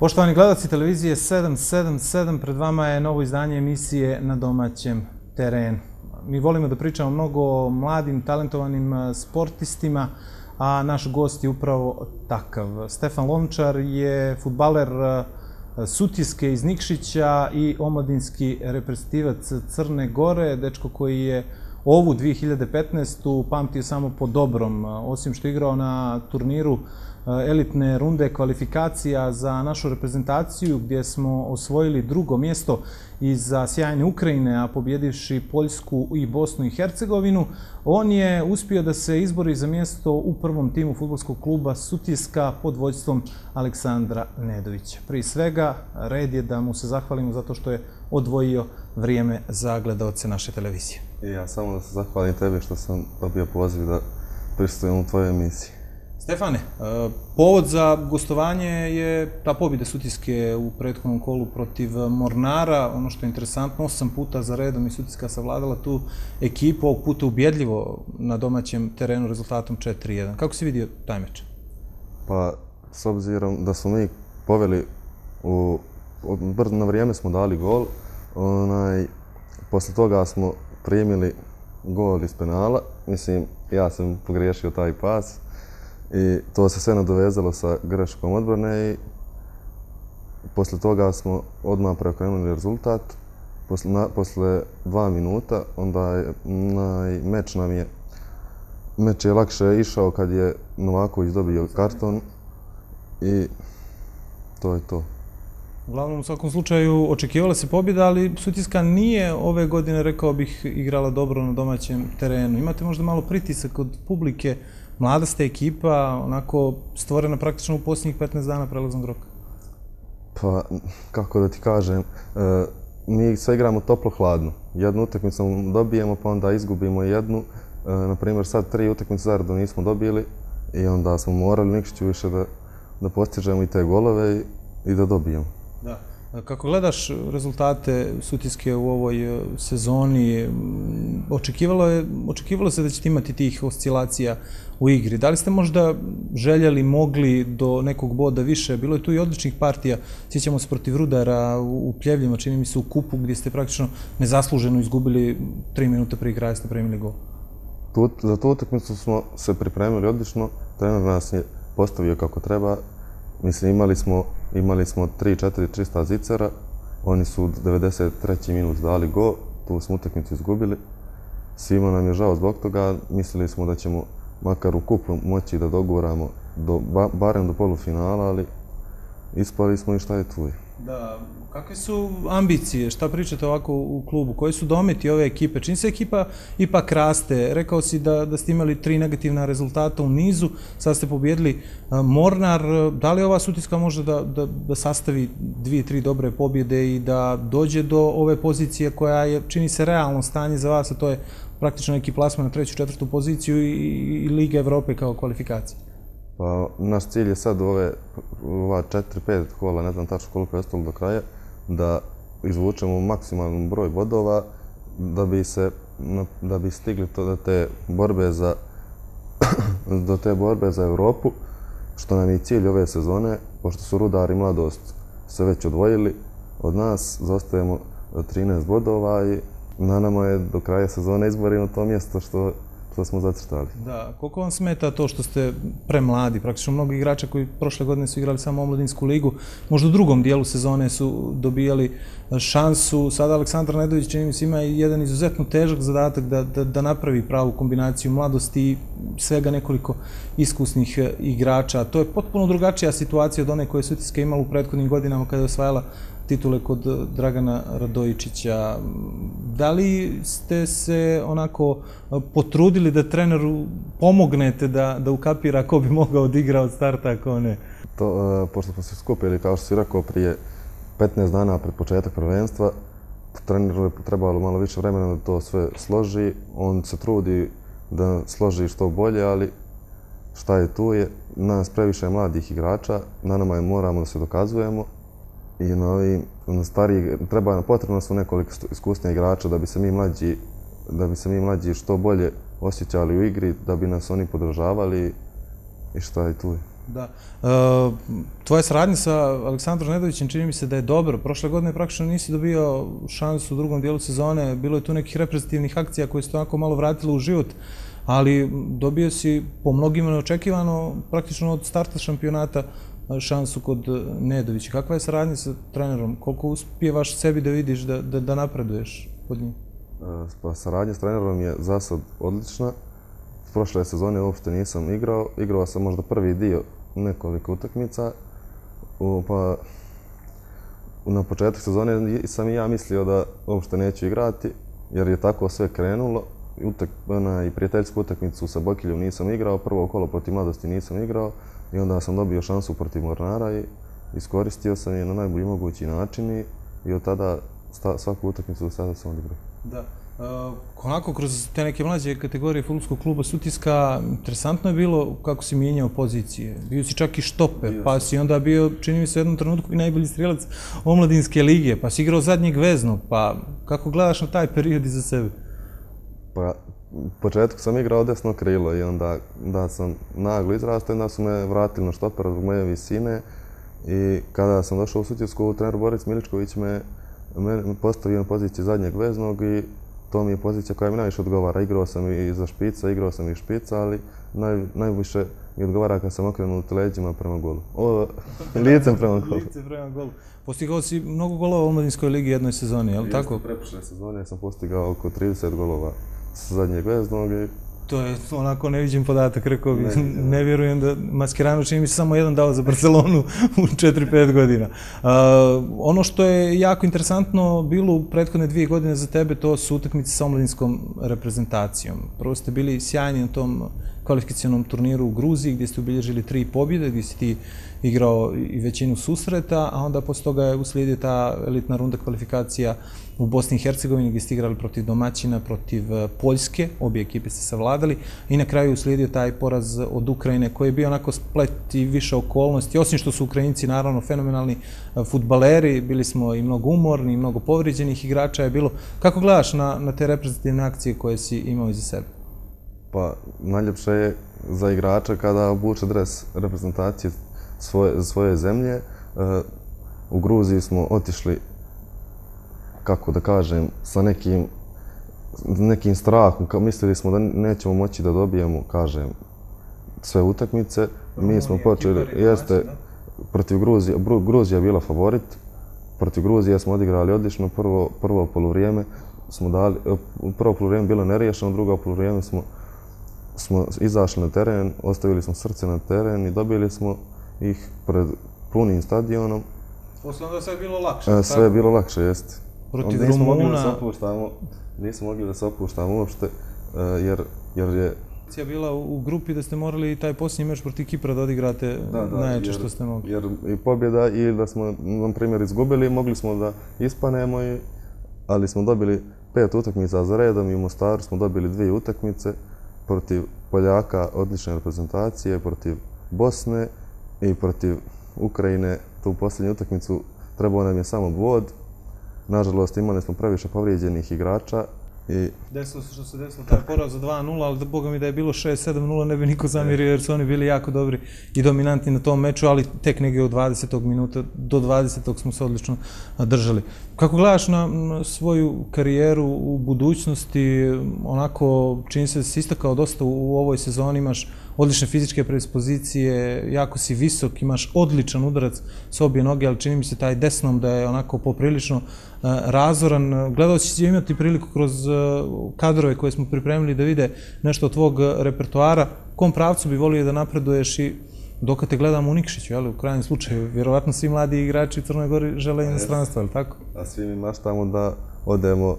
Poštovani gledalci televizije 777, pred vama je novo izdanje emisije Na domaćem terenu. Mi volimo da pričamo mnogo o mladim, talentovanim sportistima, a naš gost je upravo takav. Stefan Lončar je fudbaler Sutjeske iz Nikšića i omladinski reprezentativac Crne Gore, dečko koji je ovu 2015. pamtio samo po dobrom, osim što je igrao na turniru elitne runde kvalifikacija za našu reprezentaciju gdje smo osvojili drugo mjesto iza sjajne Ukrajine, a pobjedivši Poljsku i Bosnu i Hercegovinu. On je uspio da se izbori za mjesto u prvom timu fudbalskog kluba Sutjeska pod vođstvom Aleksandra Nedovića. Prije svega, red je da mu se zahvalimo zato što je odvojio vrijeme za gledaoce naše televizije. I ja samo da se zahvalim tebi što sam dobio poziv da prisustvujem u tvojoj emisiji. Stefane, povod za gostovanje je ta pobjeda Sutjeske u prethodnom kolu protiv Mornara. Ono što je interesantno, 8 puta za redom i Sutjeska savladala tu ekipu, ovog puta ubjedljivo na domaćem terenu rezultatom 4-1. Kako si vidio taj meč? Pa, s obzirom da smo mi poveli, na vrijeme smo dali gol, posle toga smo primili gol iz penala. Mislim, ja sam pogriješio taj pas. I to se sve nadovezalo sa greškom odbrane i posle toga smo odmah preokrenuli rezultat. Posle 2 minuta, onda meč je lakše išao kad je Novaković dobio karton i to je to. Uglavnom, u svakom slučaju, očekivala se pobjeda, ali Sutjeska nije ove godine, rekao bih, igrala dobro na domaćem terenu. Imate možda malo pritisak od publike, mlada ste ekipa, onako stvorena praktično u posljednjih 15 dana prelaznog roka? Pa, kako da ti kažem, mi sve igramo toplo-hladno. Jednu utakmicu dobijemo, pa onda izgubimo jednu. Naprimjer, sad 3 utakmice zaredom nismo dobili i onda smo morali u Nikšiću više da postižemo i te golove i da dobijemo. Da. Kako gledaš rezultate Sutjeske u ovoj sezoni, očekivalo se da ćete imati tih oscilacija u igri. Da li ste možda željeli, mogli do nekog boda više? Bilo je tu i odličnih partija. Sjećamo se protiv Rudara u Pljevljima, čini mi se u kupu, gdje ste praktično nezasluženo izgubili 3 minuta prije kraja ste primili gol. Za tu utakmicu smo se pripremili odlično. Trener nas je postavio kako treba. Mislim, imali smo 3-4 čista zicera, oni su u 93. minut dali go, tu smo utakmicu izgubili. Svima nam je žao zbog toga, mislili smo da ćemo makar u kupu moći da doguramo barem do polufinala, ali ispali smo i šta je tu. Da, kakve su ambicije, šta pričate ovako u klubu, koji su dometi ove ekipe? Čini se ekipa ipak raste, rekao si da ste imali 3 negativna rezultata u nizu, sad ste pobjedili Mornar, da li ova Sutjeska može da sastavi 2-3 dobre pobjede i da dođe do ove pozicije koja je, čini se, realno stanje za vas, a to je praktično neki plasman na 3. 4. poziciju i Liga Evrope kao kvalifikacija? Pa, naš cilj je sad ova 4-5 kola, ne znam tačno koliko je ostalo do kraja, da izvučemo maksimalni broj bodova da bi stigli do te borbe za Evropu, što nam je cilj ove sezone, pošto su Rudar i Mladost se već odvojili od nas, zaostajemo 13 bodova i na nama je do kraja sezone izborimo to mjesto što smo zacrtali. Da, koliko vam smeta to što ste premladi? Praktično mnogo igrača koji prošle godine su igrali samo omladinsku ligu, možda u drugom dijelu sezone su dobijali šansu. Sada Aleksandar Nedović, čini mi se, ima jedan izuzetno težak zadatak da napravi pravu kombinaciju mladosti i svega nekoliko iskusnih igrača. To je potpuno drugačija situacija od one koje Sutjeska imala u prethodnim godinama kada je osvajala titule kod Dragana Radojičića. Da li ste se onako potrudili da treneru pomognete da ukapira ko bi mogao da igra od starta, ako ne? Pošto smo se skupili, kao što si rekao, prije 15 dana pred početak prvenstva, treneru je trebalo malo više vremena da to sve složi. On se trudi da složi što bolje, ali šta je tu je. Nas previše mladih igrača, na nama je moramo da se dokazujemo. I na ovim stariji, potrebno su nekoliko iskusnih igrača da bi se mi mlađi što bolje osjećali u igri, da bi nas oni podržavali i šta je tu. Da. Tvoja saradnja sa Aleksandrom Nedovićem čini mi se da je dobro. Prošle godine praktično nisi dobio šansu u drugom dijelu sezone. Bilo je tu nekih reprezentativnih akcija koje su onako malo vratile u život, ali dobio si po mnogima neočekivano praktično od starta šampionata šansu kod Nedovića. Kakva je saradnja sa trenerom? Koliko uspijevaš sebi da vidiš da napreduješ pod njim? Pa saradnja s trenerom je za sad odlična. Prošle sezone uopšte nisam igrao. Igrao sam možda prvi dio nekoliko utakmica. Pa na početku sezone sam i ja mislio da uopšte neću igrati, jer je tako sve krenulo. I prijateljsku utakmicu sa Bokiljom nisam igrao, prvo kolo protiv Mladosti nisam igrao i onda sam dobio šansu protiv Mornara i iskoristio sam je na najbolji mogući način i od tada svaku utakmicu do sada sam odigrao. Da. Onako, kroz te neke mlađe kategorije fudbalskog kluba Sutiska, interesantno je bilo kako si mijenjao pozicije. Bio si čak i štoper, pa si onda bio, čini mi se u jednom trenutku, i najbolji strijelac omladinske lige, pa si igrao zadnjeg veznog, pa kako gledaš na taj period iza sebe? Pa, u početku sam igrao desno krilo i onda sam naglo izrastao i onda su me vratili na štopera zbog moje visine i kada sam došao u Sutjesku, trener Boris Miličković me postavio na poziciju zadnjeg veznog i to mi je pozicija koja mi najviše odgovara. Igrao sam i za špica, igrao sam i špica, ali najviše mi odgovara kad sam okrenut leđima prema golu. Licem prema golu. Licem prema golu. Postigao si mnogo golova u omladinskoj ligi jednoj sezoni, je li tako? Preprošle sezone sam postigao oko 30 golova sa zadnjeg veznog i... To je onako neviđen podatak, rekao bih. Ne vjerujem da Mascherano čini mi se samo jedan dao za Barcelonu u 4-5 godina. Ono što je jako interesantno bilo u prethodne 2 godine za tebe, to su utakmice sa omladinskom reprezentacijom. Prvo ste bili sjajni na tom kvalifikacionom turniru u Gruziji, gdje ste obilježili 3 pobjede, gdje si ti igrao i većinu susreta, a onda posle toga je uslijedio ta elitna runda kvalifikacija u Bosni i Hercegovini, gdje ste igrali protiv domaćina, protiv Poljske, obje ekipe ste savladali, i na kraju uslijedio taj poraz od Ukrajine, koji je bio onako splet i više okolnosti. Osim što su Ukrajinci naravno fenomenalni fudbaleri, bili smo i mnogo umorni, i mnogo povrijeđenih igrača je bilo. Kako gledaš na te reprezentativne akcije koje si imao iza sebe? Pa, najljepše je za igrača kada obuče dres reprezentacije svoje zemlje. U Gruziji smo otišli, kako da kažem, sa nekim strahom. Mislili smo da nećemo moći da dobijemo, kažem, sve utakmice. Mi smo počeli, jeste, protiv Gruzije, Gruzija je bila favorit. Protiv Gruzije smo odigrali odlično, prvo poluvrijeme smo dali, prvo poluvrijeme bilo neriješeno, drugo poluvrijeme smo izašli na teren, ostavili smo srce na teren i dobili smo ih pred punim stadionom. Posle onda sve je bilo lakše. Sve je bilo lakše, jeste. Protiv Rumuna. Nismo mogli da se opuštamo uopšte, jer je... Je bila u grupi da ste morali taj posljednji meč protiv Kipra da odigrate najjače što ste mogli. Jer i pobjeda i da smo, na primjer, izgubili, mogli smo da ispanemo, ali smo dobili 5 utakmica za redom i u Mostaru smo dobili 2 utakmice protiv Poljaka, odlične reprezentacije, protiv Bosne i protiv Ukrajine. Tu posljednju utakmicu trebao nam je samo bod. Nažalost, imali smo previše povrijeđenih igrača. Desilo se što se desilo, taj poraz za 2-0, ali boga mi da je bilo 6-7-0 ne bi niko zamjerio jer su oni bili jako dobri i dominantni na tom meču, ali tek negdje od 20. minuta do 20. smo se odlično držali. Kako gledaš na svoju karijeru u budućnosti, onako čini se da si istakao dosta u ovoj sezoni, imaš odlične fizičke predispozicije, jako si visok, imaš odličan udarac s obje noge, ali čini mi se taj desnom da je onako poprilično razoran. Gledaoci će imati priliku kroz kadrove koje smo pripremili da vide nešto od tvog repertoara. U kom pravcu bi volio da napreduješ i dok te gledamo u Nikšiću, u krajnjem slučaju? Vjerovatno svi mladi igrači u Crnoj Gori žele inostranstvo, ali tako? A svi mi maštamo da odemo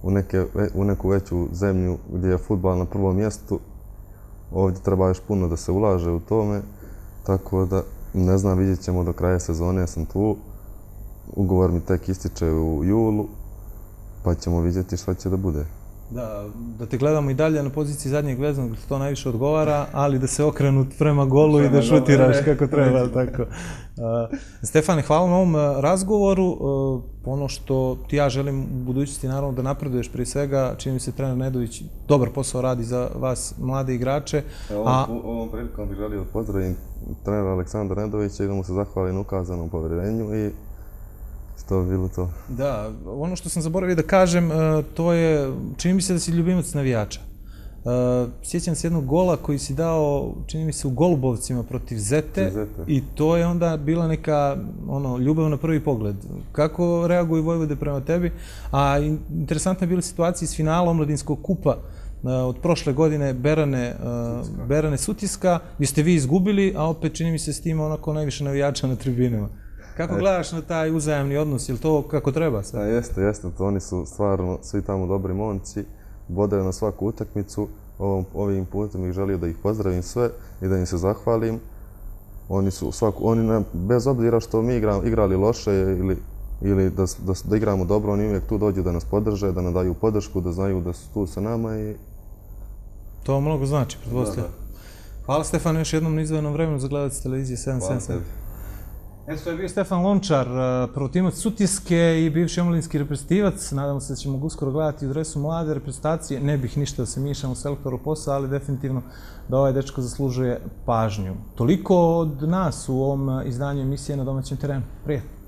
u neku veću zemlju gdje je fudbal na prvom mjestu. Ovdje treba još puno da se ulaže u tome, tako da, ne znam, vidjet ćemo do kraja sezone, ja sam tu. Ugovor mi tek ističe u julu, pa ćemo vidjeti šta će da bude. Da te gledamo i dalje na poziciji zadnjeg veznog, to najviše odgovara, ali da se okrenu prema golu i da šutiraš kako treba, tako. Stefane, hvala na ovom razgovoru. Ono što ti ja želim u budućnosti, naravno, da napreduješ prije svega, čini mi se trener Nedović dobar posao radi za vas, mlade igrače. Ovom prilikom bih želio da pozdravim trenera Aleksandra Nedovića i da mu se zahvalim na ukazanom poverenju i to bi bilo to. Da, ono što sam zaboravio da kažem, to je, čini mi se da si ljubimac navijača. Sjećam se jednog gola koji si dao, čini mi se, u Golubovcima protiv Zete i to je onda bila neka ljubav na prvi pogled. Kako reaguju Vojvode prema tebi? A interesantna je bila situacija iz finala Omladinskog kupa od prošle godine Berane Sutiska, gdje ste vi izgubili, a opet čini mi se s tim onako najviše navijača na tribinama. Kako gledaš na taj uzajamni odnos, je li to kako treba sad? Jeste, oni su stvarno svi tamo dobri momci, bodaju na svaku utakmicu, ovim putem ih želio da ih pozdravim sve i da im se zahvalim. Oni bez obzira što mi igrali loše ili da igramo dobro, oni uvijek tu dođu da nas podrže, da nam daju podršku, da znaju da su tu sa nama i... To mnogo znači, pretpostavljam. Hvala Stefan još jednom na izdvojenom vremenu za gledalce televizije 777. Eto, to je bio Stefan Lončar, prvotimac Sutjeske i bivši omladinski reprezentativac. Nadamo se da ćemo ga uskoro gledati u dresu mlade reprezentacije. Ne bih ništa da se miješam u selektoru posla, ali definitivno da ovaj dečko zaslužuje pažnju. Toliko od nas u ovom izdanju emisije Na domaćem terenu. Prijatno!